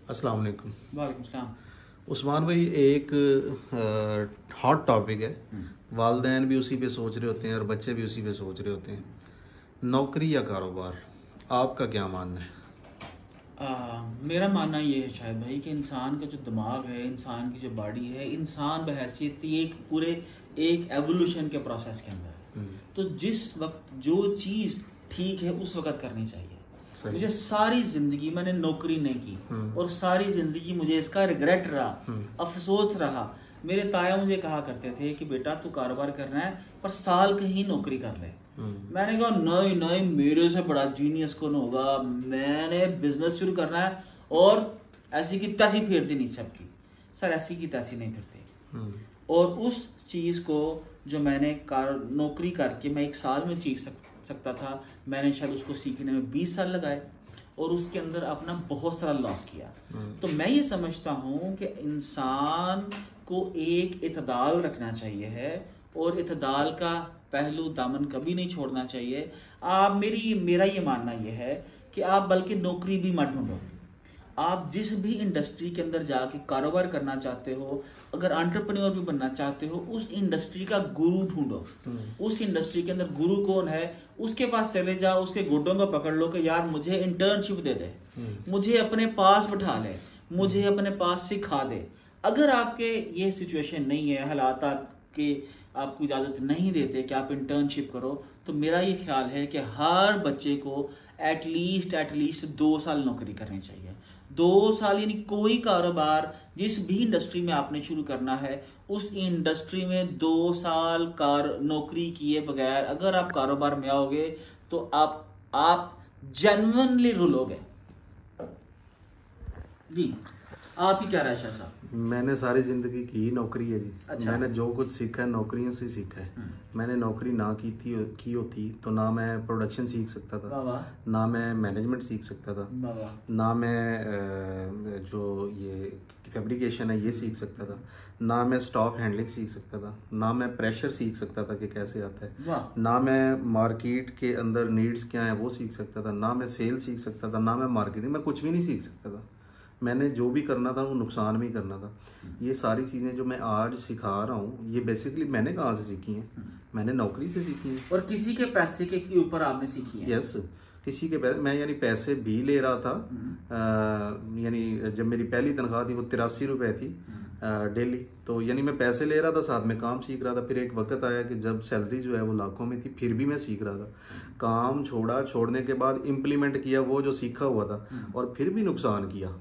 अस्सलाम वालेकुम। वालेकुम सलाम। उस्मान भाई, एक हॉट टॉपिक है। वालिदैन भी उसी पे सोच रहे होते हैं और बच्चे भी उसी पे सोच रहे होते हैं, नौकरी या कारोबार। आपका क्या मानना है? मेरा मानना ये है शायद भाई कि इंसान का जो दिमाग है, इंसान की जो बॉडी है, इंसान बहैसियत एक एवोल्यूशन के प्रोसेस के अंदर है। तो जिस वक्त जो चीज़ ठीक है उस वक्त करनी चाहिए। मुझे सारी जिंदगी मैंने नौकरी नहीं की और सारी जिंदगी मुझे इसका रिग्रेट रहा, अफसोस रहा। मेरे ताया मुझे कहा करते थे कि बेटा तू कारोबार करना है पर साल कहीं नौकरी कर ले। मैंने कहा नहीं नहीं, मेरे से बड़ा जीनियस कौन होगा, मैंने बिजनेस शुरू करना है और ऐसी की तैसी फेर देनी सबकी। सर ऐसी की तैसी नहीं फिरती। और उस चीज़ को जो मैंने नौकरी करके मैं एक साल में सीख सकता था, मैंने शायद उसको सीखने में 20 साल लगाए और उसके अंदर अपना बहुत सारा लॉस किया। तो मैं ये समझता हूँ कि इंसान को एक इत्दाल रखना चाहिए है और इत्दाल का पहलू दामन कभी नहीं छोड़ना चाहिए। मेरा ये मानना ये है कि आप बल्कि नौकरी भी मत ढूंढो। आप जिस भी इंडस्ट्री के अंदर जाके कारोबार करना चाहते हो, अगर एंटरप्रेन्योर भी बनना चाहते हो, उस इंडस्ट्री का गुरु ढूंढो। उस इंडस्ट्री के अंदर गुरु कौन है, उसके पास चले जाओ, उसके गोडों को पकड़ लो कि यार मुझे इंटर्नशिप दे दे, मुझे अपने पास बिठा ले, मुझे अपने पास सिखा दे। अगर आपके ये सिचुएशन नहीं है, हालात आपको इजाज़त नहीं देते कि आप इंटर्नशिप करो, तो मेरा ये ख्याल है कि हर बच्चे को एटलीस्ट 2 साल नौकरी करनी चाहिए। 2 साल यानी कोई कारोबार जिस भी इंडस्ट्री में आपने शुरू करना है, उस इंडस्ट्री में 2 साल नौकरी किए बगैर अगर आप कारोबार में आओगे तो आप जेन्युइनली रुलोगे। जी, आप ही क्या राय शाह साहब? मैंने सारी ज़िंदगी की नौकरी है जी। अच्छा। मैंने जो कुछ सीखा है नौकरियों से सीखा है। मैंने नौकरी ना की होती तो ना मैं प्रोडक्शन सीख सकता था, ना मैं मैनेजमेंट सीख सकता था, ना मैं जो ये फैब्रिकेशन है ये सीख सकता था, ना मैं स्टॉक हैंडलिंग सीख सकता था, ना मैं प्रेशर सीख सकता था कि कैसे आता है, ना मैं मार्केट के अंदर नीड्स क्या है वो सीख सकता था, ना मैं सेल सीख सकता था, ना मैं मार्केटिंग, मैं कुछ भी नहीं सीख सकता था। मैंने जो भी करना था वो नुकसान भी करना था। ये सारी चीज़ें जो मैं आज सिखा रहा हूँ ये बेसिकली मैंने कहाँ से सीखी हैं? मैंने नौकरी से सीखी हैं। और किसी के पैसे के ऊपर आपने सीखी है? यस, किसी के पैसे, मैं यानी पैसे भी ले रहा था। यानी जब मेरी पहली तनख्वाह थी वो 83 रुपये थी डेली, तो यानी मैं पैसे ले रहा था, साथ में काम सीख रहा था। फिर एक वक्त आया कि जब सैलरी जो है वो लाखों में थी, फिर भी मैं सीख रहा था। काम छोड़ने के बाद इम्प्लीमेंट किया वो जो सीखा हुआ था, और फिर भी नुकसान किया,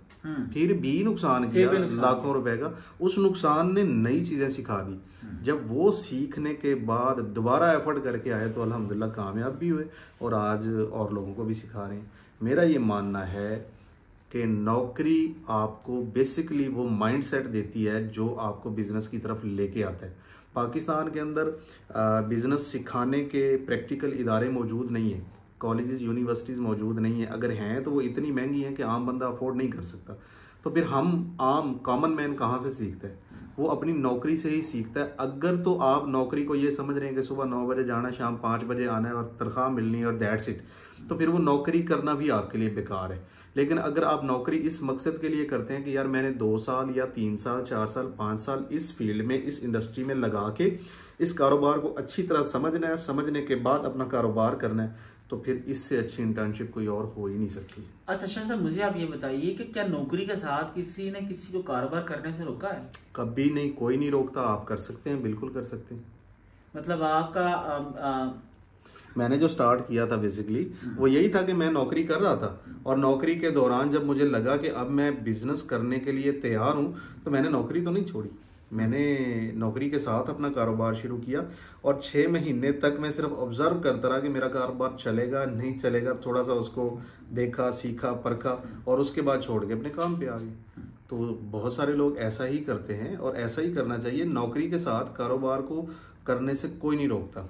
लाखों रुपए का। उस नुकसान ने नई चीज़ें सिखा दी। जब वो सीखने के बाद दोबारा एफर्ट करके आए तो अल्हम्दुलिल्लाह कामयाब भी हुए और आज और लोगों को भी सिखा रहे हैं। मेरा ये मानना है कि नौकरी आपको बेसिकली वो माइंडसेट देती है जो आपको बिजनेस की तरफ लेके आता है। पाकिस्तान के अंदर बिजनेस सिखाने के प्रैक्टिकल इदारे मौजूद नहीं है, कॉलेजेस यूनिवर्सिटीज़ मौजूद नहीं है। अगर हैं तो वो इतनी महंगी हैं कि आम बंदा अफोर्ड नहीं कर सकता। तो फिर हम आम कॉमन मैन कहाँ से सीखते हैं? वो अपनी नौकरी से ही सीखता है। अगर तो आप नौकरी को ये समझ रहे हैं कि सुबह 9 बजे जाना, शाम 5 बजे आना है और तनख्वाह मिलनी है और दैट्स इट, तो फिर वो नौकरी करना भी आपके लिए बेकार है। लेकिन अगर आप नौकरी इस मकसद के लिए करते हैं कि यार मैंने 2 साल या 3 साल 4 साल 5 साल इस फील्ड में, इस इंडस्ट्री में लगा के इस कारोबार को अच्छी तरह समझना है, समझने के बाद अपना कारोबार करना है, तो फिर इससे अच्छी इंटर्नशिप कोई और हो ही नहीं सकती। अच्छा शाह साहब, मुझे आप ये बताइए कि क्या नौकरी के साथ किसी ने किसी को कारोबार करने से रोका है? कभी नहीं, कोई नहीं रोकता। आप कर सकते हैं, बिल्कुल कर सकते हैं। मतलब आपका मैंने जो स्टार्ट किया था बेसिकली वो यही था कि मैं नौकरी कर रहा था, और नौकरी के दौरान जब मुझे लगा कि अब मैं बिजनेस करने के लिए तैयार हूँ, तो मैंने नौकरी तो नहीं छोड़ी। मैंने नौकरी के साथ अपना कारोबार शुरू किया और 6 महीने तक मैं सिर्फ ऑब्जर्व करता रहा कि मेरा कारोबार चलेगा नहीं चलेगा। थोड़ा सा उसको देखा, सीखा, परखा और उसके बाद छोड़ के अपने काम पे आ गए। तो बहुत सारे लोग ऐसा ही करते हैं और ऐसा ही करना चाहिए। नौकरी के साथ कारोबार को करने से कोई नहीं रोकता।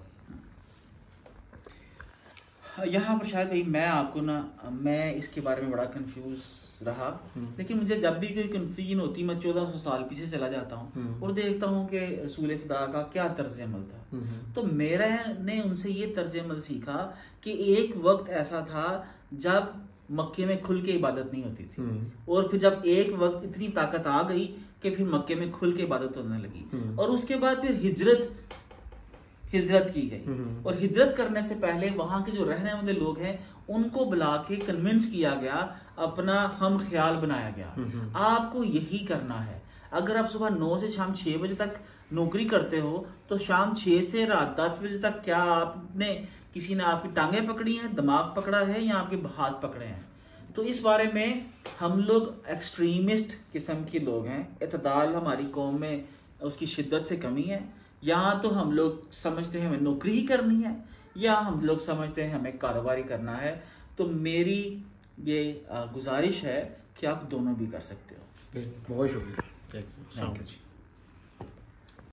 यहाँ पर शायद मैं इसके बारे में बड़ा कंफ्यूज रहा। लेकिन मुझे जब भी कोई कंफ्यूजन होती मैं 1400 साल पीछे चला जाता हूँ और देखता हूँ कि रसूल खुदा का क्या तर्ज अमल था। तो मैंने उनसे ये तर्ज अमल सीखा कि एक वक्त ऐसा था जब मक्के में खुल के इबादत नहीं होती थी, और फिर जब एक वक्त इतनी ताकत आ गई कि फिर मक्के में खुल के इबादत होने लगी, और उसके बाद फिर हिजरत की गई, और हिजरत करने से पहले वहां के जो रहने वाले लोग हैं उनको बुला के कन्विंस किया गया, अपना हम ख्याल बनाया गया। आपको यही करना है। अगर आप सुबह 9 से शाम 6 बजे तक नौकरी करते हो तो शाम 6 से रात 10 बजे तक क्या आपने किसी ने आपकी टांगें पकड़ी हैं, दिमाग पकड़ा है, या आपके हाथ पकड़े हैं? तो इस बारे में हम लोग एक्सट्रीमिस्ट किस्म के लोग हैं। इत्तेदाल हमारी कौम में उसकी शिद्दत से कमी है। यहाँ तो हम लोग समझते हैं हमें नौकरी ही करनी है, या हम लोग समझते हैं हमें कारोबारी करना है। तो मेरी ये गुजारिश है कि आप दोनों भी कर सकते हो। बहुत शुक्रिया। Thank you ji.